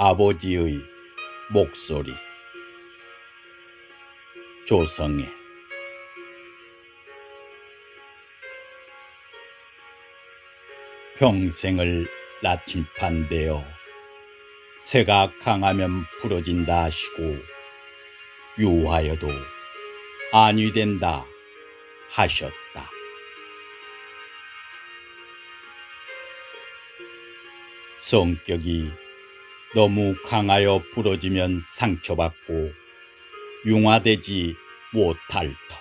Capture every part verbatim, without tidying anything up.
아버지의 목소리. 조성애. 평생을 나침판되어 새가 강하면 부러진다 하시고 유하여도 안위 된다 하셨다. 성격이 너무 강하여 부러지면 상처받고 융화되지 못할 터.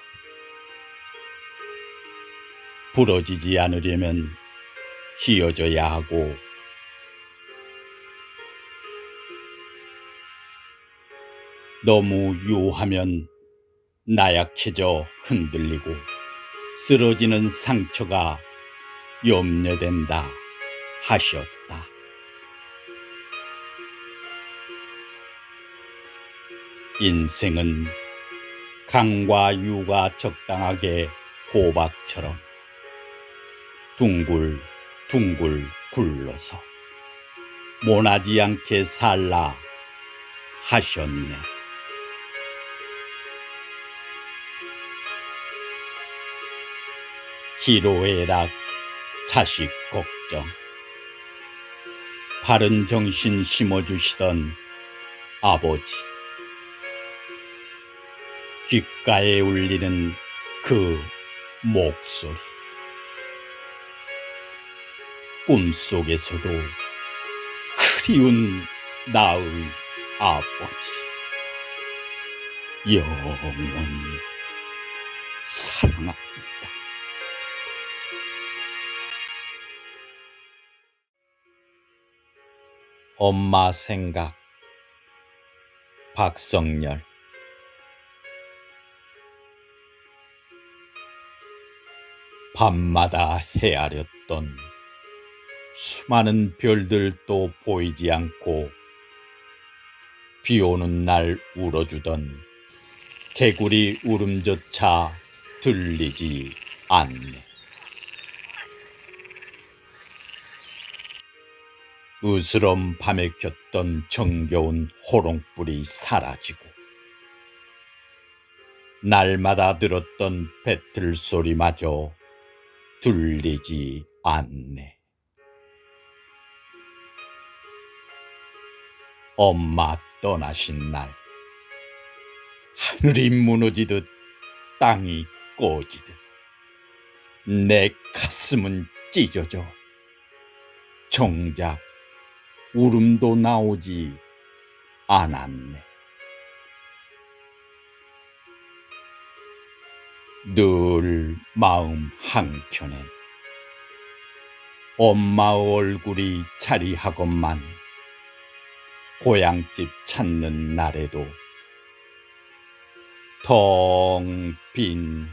부러지지 않으려면 휘어져야 하고 너무 유하면 나약해져 흔들리고 쓰러지는 상처가 염려된다 하셨다. 인생은 강과 유가 적당하게 호박처럼 둥글둥글 굴러서 모나지 않게 살라 하셨네. 희로애락 자식 걱정, 바른 정신 심어주시던 아버지, 귓가에 울리는 그 목소리, 꿈속에서도 그리운 나의 아버지, 영원히 사랑합니다. 엄마 생각. 박성열. 밤마다 헤아렸던 수많은 별들도 보이지 않고 비오는 날 울어주던 개구리 울음조차 들리지 않네. 으스럼 밤에 켰던 정겨운 호롱불이 사라지고 날마다 들었던 배틀 소리마저 들리지 않네. 엄마 떠나신 날 하늘이 무너지듯 땅이 꺼지듯 내 가슴은 찢어져 정작 울음도 나오지 않았네. 늘 마음 한켠엔 엄마 얼굴이 자리하건만 고향집 찾는 날에도 텅 빈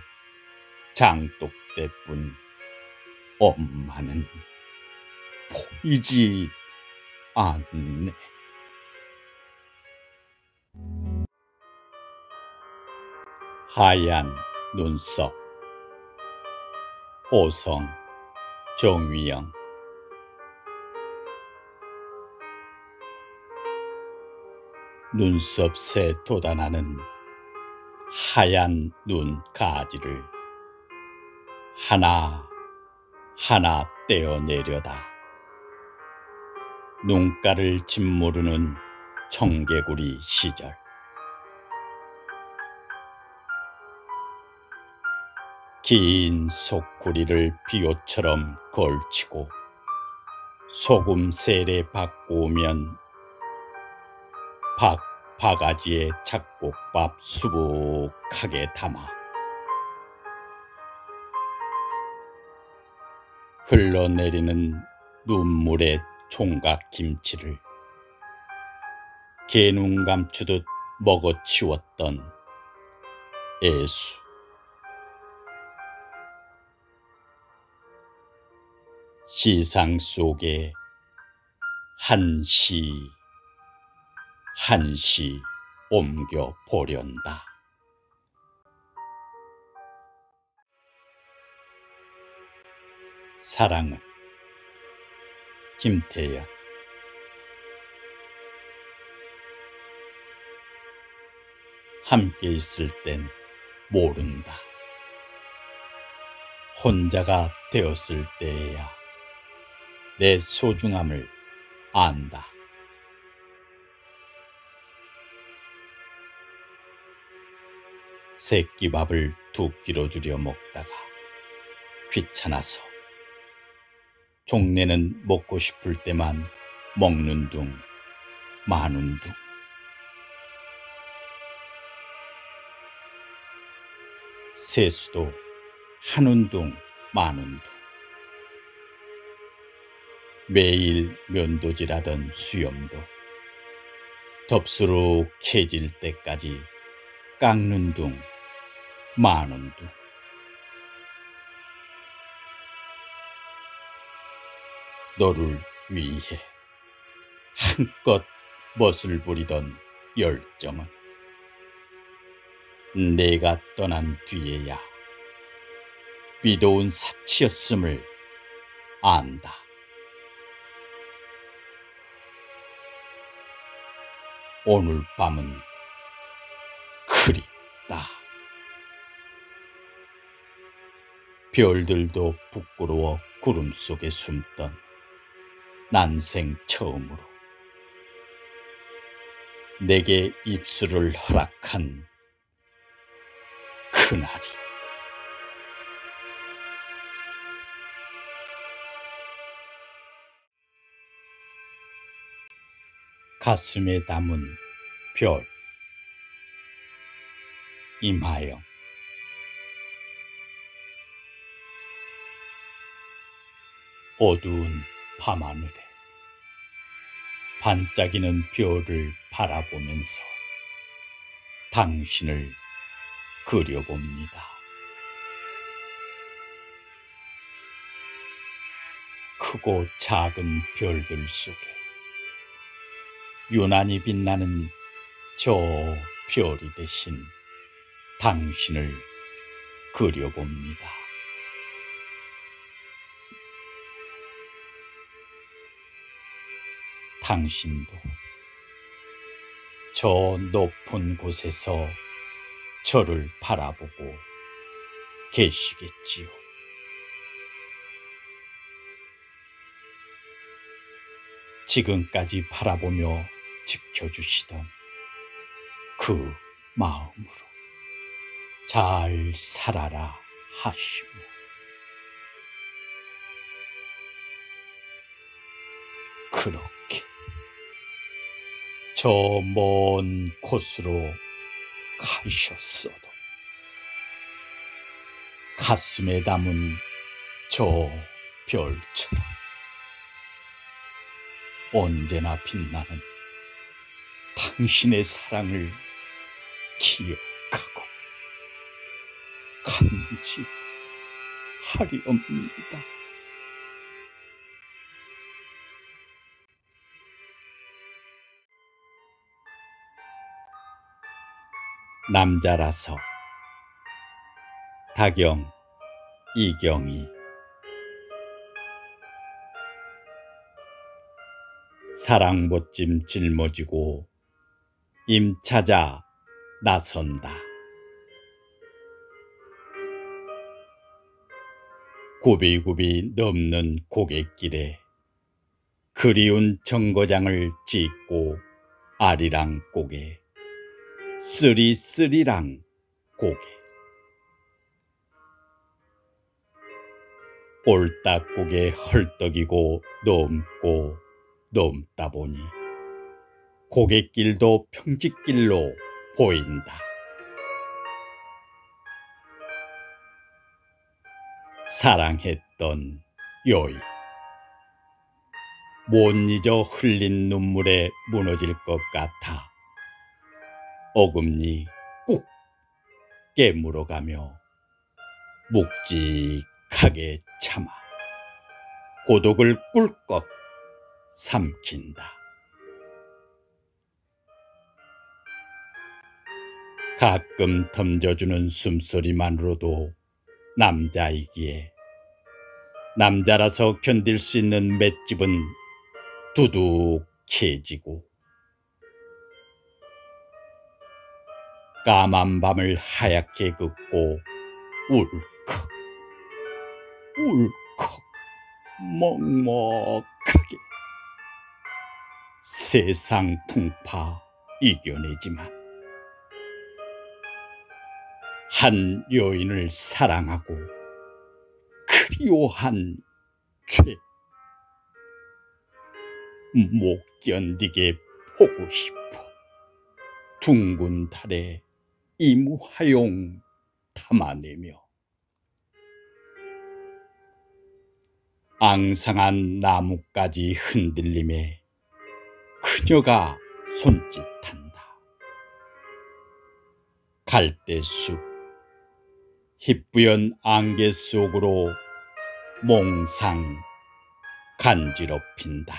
장독대뿐 엄마는 보이지 않네. 하얀 눈썹. 호성. 정위영. 눈썹새 돋아나는 하얀 눈가지를 하나하나 떼어내려다 눈가를 짓무르는 청개구리 시절. 긴 속구리를 비옷처럼 걸치고 소금 세례 받고 오면 박 바가지에 잡곡밥 수북하게 담아 흘러내리는 눈물의 총각김치를 개눈 감추듯 먹어치웠던 애수. 시상 속에 한시 한시 옮겨 보련다. 사랑은. 김태연. 함께 있을 땐 모른다. 혼자가 되었을 때에야 내 소중함을 안다. 새끼밥을 두 끼로 줄여 먹다가 귀찮아서 종래는 먹고 싶을 때만 먹는 둥 마는 둥. 세수도 하는 둥 마는 둥. 매일 면도질하던 수염도 덥수룩해질 때까지 깎는 둥 마는 둥. 너를 위해 한껏 멋을 부리던 열정은 내가 떠난 뒤에야 비도운 사치였음을 안다. 오늘 밤은 그립다. 별들도 부끄러워 구름 속에 숨던 난생 처음으로 내게 입술을 허락한 그날이. 가슴에 담은 별. 임하영. 어두운 밤하늘에 반짝이는 별을 바라보면서 당신을 그려봅니다. 크고 작은 별들 속에 유난히 빛나는 저 별이 대신 당신을 그려봅니다. 당신도 저 높은 곳에서 저를 바라보고 계시겠지요. 지금까지 바라보며 지켜주시던 그 마음으로 잘 살아라 하시며 그렇게 저 먼 곳으로 가셨어도 가슴에 담은 저 별처럼 언제나 빛나는 당신의 사랑을 기억하고 간직하리옵니다. 남자라서. 다경, 이경희. 사랑 못짐 짊어지고 임 찾아 나선다. 굽이굽이 넘는 고갯길에 그리운 정거장을 찢고 아리랑 고개 쓰리쓰리랑 고개 꼴딱고개 헐떡이고 넘고 넘다 보니 고갯길도 평지길로 보인다. 사랑했던 여인 못 잊어 흘린 눈물에 무너질 것 같아 어금니 꾹 깨물어가며 묵직하게 참아 고독을 꿀꺽 삼킨다. 가끔 덤져주는 숨소리만으로도 남자이기에 남자라서 견딜 수 있는 맷집은 두둑해지고 까만 밤을 하얗게 긋고 울컥 울컥 먹먹하게 세상 풍파 이겨내지만 한 여인을 사랑하고 그리워한 죄 못 견디게 보고 싶어 둥근 달에 이무하용 담아내며 앙상한 나뭇가지 흔들림에 그녀가 손짓한다. 갈대숲 희뿌연 안개 속으로 몽상 간지럽힌다.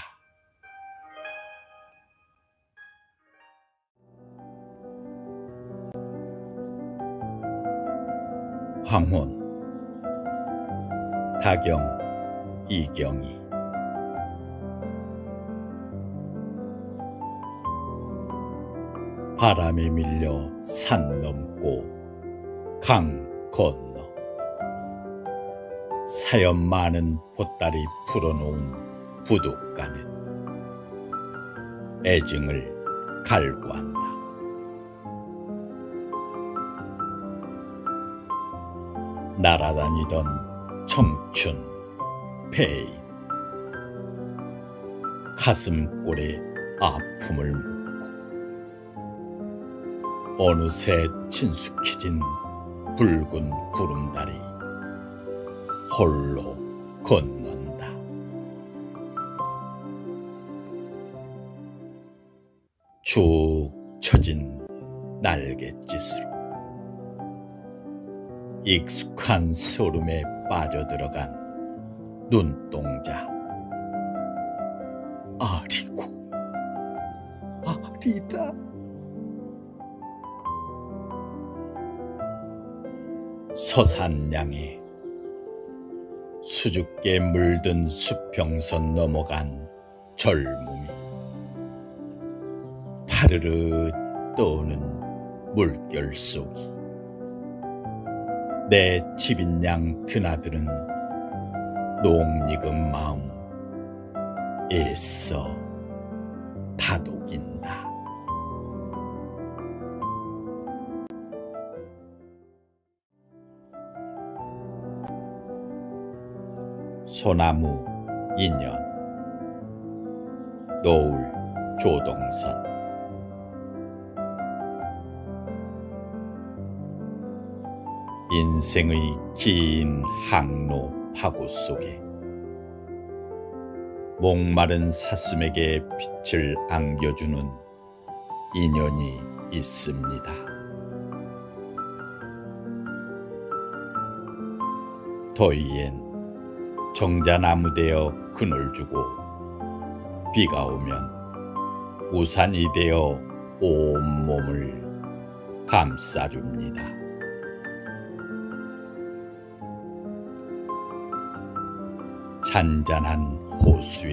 황혼 다경 이경이 바람에 밀려 산 넘고 강 건너 사연 많은 보따리 풀어놓은 부둣가는 애증을 갈구한다. 날아다니던 청춘 패인 가슴골에 아픔을 묻고 어느새 친숙해진 붉은 구름다리 홀로 건넌다. 쭉 처진 날갯짓으로 익숙한 서름에 빠져들어간 눈동자 아리고 아리다. 서산양에 수줍게 물든 수평선 넘어간 젊음이 파르르 떠오는 물결 속이 내 집인 양 드나드는 녹익은 마음 애써 다독인다. 소나무 인연 노을 조동선 인생의 긴 항로 파고 속에 목마른 사슴에게 빛을 안겨주는 인연이 있습니다. 더위엔 정자나무 되어 그늘 주고 비가 오면 우산이 되어 온몸을 감싸줍니다. 잔잔한 호수에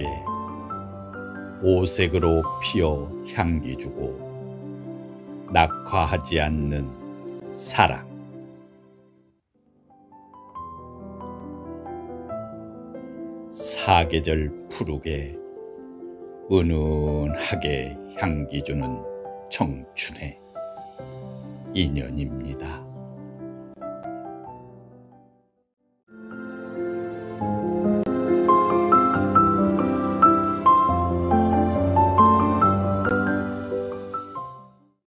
오색으로 피어 향기 주고 낙화하지 않는 사랑. 사계절 푸르게 은은하게 향기 주는 청춘의 인연입니다.